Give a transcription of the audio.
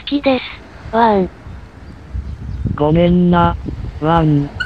きです。ワン。 ごめんな、ワン。